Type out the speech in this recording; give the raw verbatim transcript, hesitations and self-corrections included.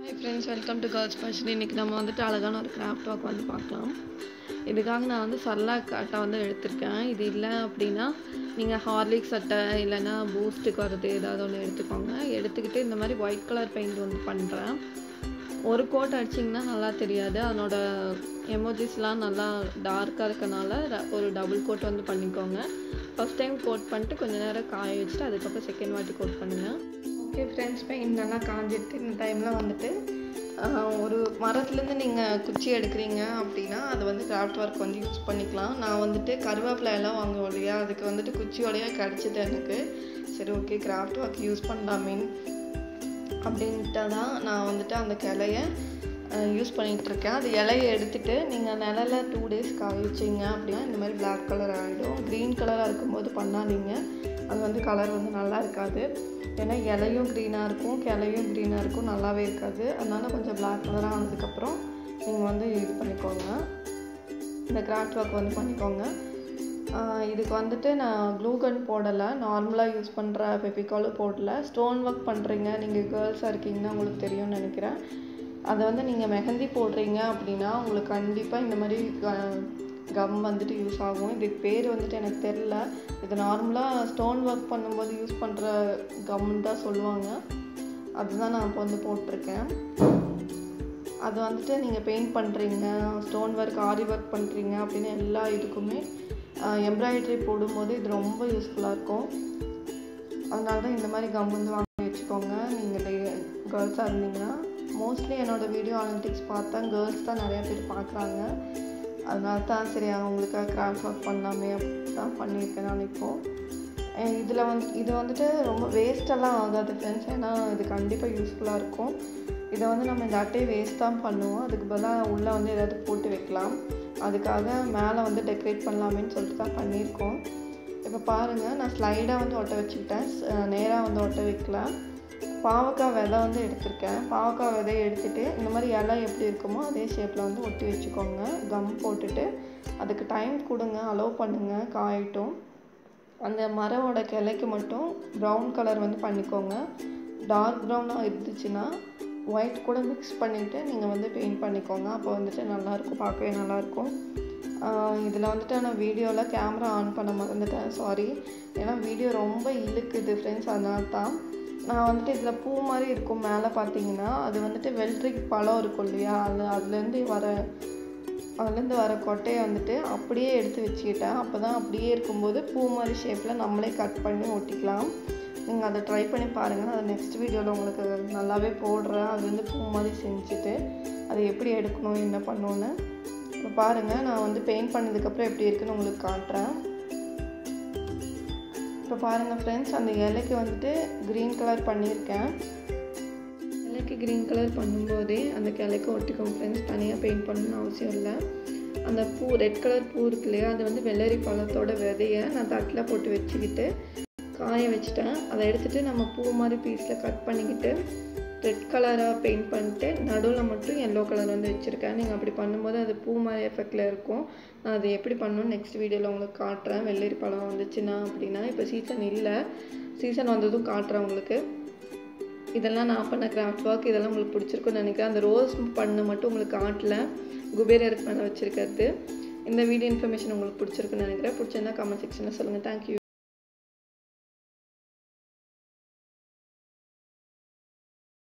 Hi friends, welcome to Girls Fashion. இன்னைக்கு நம்ம வந்துட்டு அழகான ஒரு கிராஃப்ட் ஒர்க் வந்து பார்க்கலாம். இதுக்காக நான் வந்து cerlac அட்டை வந்து எடுத்திருக்கேன். இது இல்லை அப்படின்னா நீங்கள் ஹார்லிக்ஸ் அட்டை இல்லைன்னா பூஸ்ட்டுக்கு வரது ஏதாவது ஒன்று எடுத்துக்கோங்க. எடுத்துக்கிட்டு இந்த மாதிரி ஒயிட் கலர் பெயிண்ட் வந்து பண்ணுறேன். ஒரு கோட் அடிச்சிங்கன்னா நல்லா தெரியாது, அதனோட எமோஜிஸ்லாம் நல்லா டார்க்காக இருக்கனால ஒரு டபுள் கோட் வந்து பண்ணிக்கோங்க. ஃபஸ்ட் டைம் கோட் பண்ணிட்டு கொஞ்சம் நேரம் காய வச்சுட்டு அதுக்கப்புறம் செகண்ட் வாட்டி கோட் பண்ணுங்கள். ஓகே ஃப்ரெண்ட்ஸ், பெயிண்ட் நல்லா காஞ்சிட்டு இந்த டைமில் வந்துட்டு ஒரு மரத்துலேருந்து நீங்கள் குச்சி எடுக்கிறீங்க அப்படின்னா அது வந்து கிராஃப்ட் ஒர்க் வந்து யூஸ் பண்ணிக்கலாம். நான் வந்துட்டு கருவேப்பிலை எல்லாம் வாங்குவோம் இல்லையா, அதுக்கு வந்துட்டு குச்சியோடையே கிடச்சிது எனக்கு. சரி ஓகே கிராஃப்ட் ஒர்க் யூஸ் பண்ணலாமே அப்படின்ட்டு தான் நான் வந்துட்டு அந்த கிளையை யூஸ் பண்ணிகிட்ருக்கேன். அது இலையை எடுத்துகிட்டு நீங்கள் நிழலில் டூ டேஸ் காய வச்சிங்க அப்படின்னா இந்த மாதிரி பிளாக் கலர் ஆகிடும். க்ரீன் கலராக இருக்கும்போது பண்ணாதீங்க, அது வந்து கலர் வந்து நல்லா இருக்காது. ஏன்னா இலையும் க்ரீனாக இருக்கும், கிளையும் க்ரீனாக இருக்கும், நல்லாவே இருக்காது. அதனால் கொஞ்சம் பிளாக் கலராக ஆனதுக்கப்புறம் நீங்கள் வந்து இது பண்ணிக்கோங்க, இந்த கிராஃப்ட் ஒர்க் வந்து பண்ணிக்கோங்க. இதுக்கு வந்துட்டு நான் க்ளூ கன் போடலை, நார்மலாக யூஸ் பண்ணுற ஃபெவிகாலும் போடலை. ஸ்டோன் ஒர்க் பண்ணுறீங்க நீங்கள் கேர்ள்ஸாக இருக்கீங்கன்னா உங்களுக்கு தெரியும்னு நினைக்கிறேன். அதை வந்து நீங்கள் மெஹந்தி போடுறீங்க அப்படின்னா உங்களுக்கு கண்டிப்பாக இந்த மாதிரி கம் வந்துட்டு யூஸ் ஆகும். இதுக்கு பேர் வந்துட்டு எனக்கு தெரில, இது நார்மலாக ஸ்டோன் ஒர்க் பண்ணும்போது யூஸ் பண்ணுற கம்னு தான் சொல்லுவாங்க. அதுதான் நான் இப்போ வந்து போட்டிருக்கேன். அது வந்துட்டு நீங்கள் பெயிண்ட் பண்ணுறீங்க, ஸ்டோன் ஒர்க், ஆரி ஒர்க் பண்ணுறீங்க அப்படின்னு எல்லா இதுக்குமே எம்ப்ராய்டரி போடும்போது இது ரொம்ப யூஸ்ஃபுல்லாக இருக்கும். அதனால தான் இந்த மாதிரி கம் வந்து வாங்கி வச்சுக்கோங்க நீங்கள் கேர்ள்ஸாக இருந்தீங்கன்னா. மோஸ்ட்லி என்னோடய வீடியோ அனலிட்டிக்ஸ் பார்த்தா கேர்ள்ஸ் தான் நிறையா பேர் பார்க்குறாங்க. அதனால தான் சரி அவங்களுக்காக கிராஃப்ட் ஒர்க் பண்ணலாமே அப்படி தான் பண்ணியிருக்கேன் நான் இப்போது. இதில் வந்து இது வந்துட்டு ரொம்ப வேஸ்ட்டெல்லாம் ஆகாது ஃப்ரெண்ட்ஸ், ஏன்னா இது கண்டிப்பாக யூஸ்ஃபுல்லாக இருக்கும். இதை வந்து நம்ம இந்த அட்டையை வேஸ்ட் தான் பண்ணுவோம், அதுக்கு பதிலாக உள்ளே வந்து ஏதாவது போட்டு வைக்கலாம். அதுக்காக மேலே வந்து டெக்கரேட் பண்ணலாமேன்னு சொல்லிட்டு தான் பண்ணியிருக்கோம். இப்போ பாருங்கள், நான் ஸ்லைடாக வந்து ஒட்ட வச்சுக்கிட்டேன், நேராக வந்து ஒட்ட வைக்கல. பாவக்காய் விதை வந்து எடுத்திருக்கேன். பாவக்காய் விதையை எடுத்துகிட்டு இந்த மாதிரி இலை எப்படி இருக்குமோ அதே ஷேப்பில் வந்து ஒட்டி வச்சுக்கோங்க. கம் போட்டுட்டு அதுக்கு டைம் கொடுங்க, அலோவ் பண்ணுங்கள், காயட்டும். அந்த மரோட கிளைக்கு மட்டும் ப்ரௌன் கலர் வந்து பண்ணிக்கோங்க. டார்க் ப்ரௌனாக இருந்துச்சுன்னா ஒயிட் கூட மிக்ஸ் பண்ணிவிட்டு நீங்கள் வந்து பெயிண்ட் பண்ணிக்கோங்க. அப்போ வந்துட்டு நல்லாயிருக்கும், பார்க்கவே நல்லாயிருக்கும். இதில் வந்துட்டு நான் வீடியோவில் கேமரா ஆன் பண்ண மறந்துட்டேன், சாரி. ஏன்னா வீடியோ ரொம்ப இழுக்குது ஃப்ரெண்ட்ஸ், அதனால தான். நான் வந்துட்டு இதில் பூ மாதிரி இருக்கும் மேலே பார்த்தீங்கன்னா, அது வந்துட்டு வெள்ளரிக்கு பழம் இருக்கும் இல்லையா, அது அதுலேருந்து வர அதுலேருந்து வர கொட்டையை வந்துட்டு அப்படியே எடுத்து வச்சுக்கிட்டேன். அப்போ தான் அப்படியே இருக்கும்போது பூ மாதிரி ஷேப்பில் நம்மளே கட் பண்ணி ஒட்டிக்கலாம். நீங்கள் அதை ட்ரை பண்ணி பாருங்கள், அதை நெக்ஸ்ட் வீடியோவில் உங்களுக்கு நல்லாவே போடுறேன். அது வந்து பூ மாதிரி செஞ்சுட்டு அதை எப்படி எடுக்கணும் என்ன பண்ணணுன்னு இப்போ பாருங்கள். நான் வந்து பெயிண்ட் பண்ணதுக்கப்புறம் எப்படி இருக்குன்னு உங்களுக்கு காட்டுறேன். இப்போ பாருங்கள் ஃப்ரெண்ட்ஸ், அந்த இலைக்கு வந்துட்டு க்ரீன் கலர் பண்ணியிருக்கேன். இலைக்கு க்ரீன் கலர் பண்ணும்போதே அந்த கிளைக்கு ஒட்டிக்கும் ஃப்ரெண்ட்ஸ், தனியாக பெயிண்ட் பண்ணணும்னு அவசியம் இல்லை. அந்த பூ ரெட் கலர் பூ இருக்கு இல்லையா, அது வந்து வெள்ளரி பழத்தோட விதையை நான் தட்டில் போட்டு வச்சுக்கிட்டு காய வச்சுட்டேன். அதை எடுத்துகிட்டு நம்ம பூ மாதிரி பீஸில் கட் பண்ணிக்கிட்டு ரெட் கலராக பெயிண்ட் பண்ணிட்டு நடுவில் மட்டும் எல்லோ கலர் வந்து வச்சுருக்கேன். நீங்கள் அப்படி பண்ணும்போது அது பூ மாதிரி எஃபெக்டில் இருக்கும். நான் அது எப்படி பண்ணணும்னு நெக்ஸ்ட் வீடியோவில் உங்களுக்கு காட்டுறேன். வெள்ளரி பழம் வந்துச்சுன்னா அப்படின்னா, இப்போ சீசன் இல்லை, சீசன் வந்ததும் காட்டுறேன் உங்களுக்கு. இதெல்லாம் நான் பண்ண கிராஃப்ட் ஒர்க், இதெல்லாம் உங்களுக்கு பிடிச்சிருக்குன்னு நினைக்கிறேன். அந்த ரோஸ் பண்ண மட்டும் உங்களுக்கு காட்டல, குபேரருக்கு மேலே வச்சுருக்கிறது. இந்த வீடியோ இன்ஃபர்மேஷன் உங்களுக்கு பிடிச்சிருக்குன்னு நினைக்கிறேன். பிடிச்சிருந்தா கமெண்ட் செக்ஷனில் சொல்லுங்கள். தேங்க்யூ.